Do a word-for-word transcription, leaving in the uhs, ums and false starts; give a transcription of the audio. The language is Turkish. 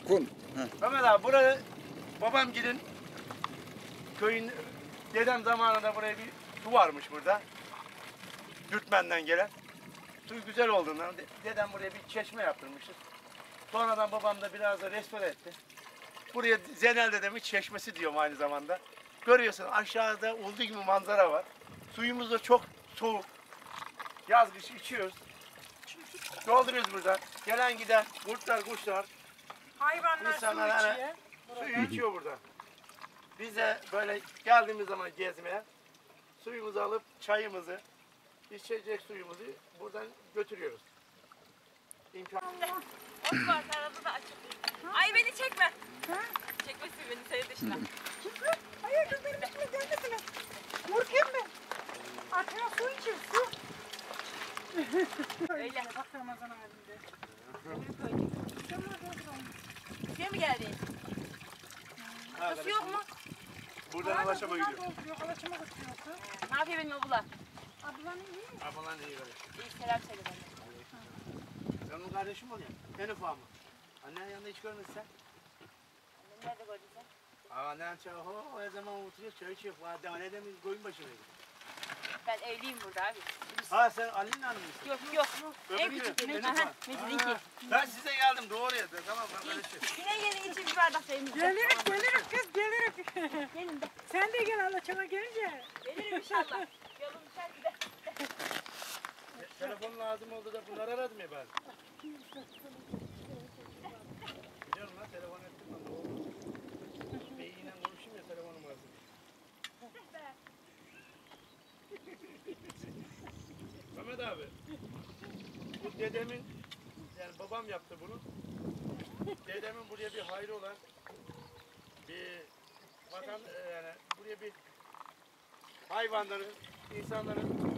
Kun. Mehmet abi burayı babam gidin köyün dedem zamanında buraya bir su varmış burada. Dürtmen'den gelen. Su güzel olduğundan dedem buraya bir çeşme yaptırmıştır. Sonradan babam da biraz da restore etti. Buraya Zenel dedemin çeşmesi diyorum aynı zamanda. Görüyorsun aşağıda olduğu gibi manzara var. Suyumuz da çok soğuk. Yaz kış içiyoruz. Dolduruyoruz burada. Gelen giden kurtlar kuşlar. Hayvanlar İnsanlar su hani içiyor. suyu içiyor burada. Biz de böyle geldiğimiz zaman gezmeye suyumuzu alıp çayımızı, içecek suyumuzu buradan götürüyoruz. İmkan. Ot var tarafı da açık. Ay beni çekme. Çekmesin beni senin dışına. Çıkın. Hayır kız benim üstüme gelmesine. Korkuyorum ben. Arkaya su içiyor su. Öyle. Bak Ramazan abimde. Suya mı geldin? Nasıl yok mu? Buradan Alaşam'a gidiyor. Yok Alaşam'a götürüyorsun. Ne yapıyor benim abla? Ablanın iyi. Abalan iyi böyle. İyi selam söyle bana. Sen onun kardeşi mi oluyorsun? En ufak mı? Annenin yanında hiç görmedin sen. Annem nerede gördün sen? Aa, annen çay, o her zaman oturuyor, çay içiyor. Valla ne demin koyun başındaydı. Ben evliyim burada abi. Ha sen Ali'nin hanımı mısın? Yok yok. En Öbürkü, küçük benim. en ufak. Aha, Mecidinki. Ha, Ben size geldim doğru yerde. Tamam ben kardeşim. Yine gelin için bir bardak suyumuz. Gelirik gelirik kız gelirik. Gelin de. Sen de gel Alaşam'a gelince. Gelirim inşallah. Yolum düşer bir de. Telefon lazım oldu da bunları aradım ya ben. Biliyorum lan telefon ettim ben. Doğru. Beyiyle konuşayım ya telefonum var. Mehmet abi. Bu dedemin yani babam yaptı bunu. Dedemin buraya bir hayrı olan bir vatan yani buraya bir hayvanların, insanların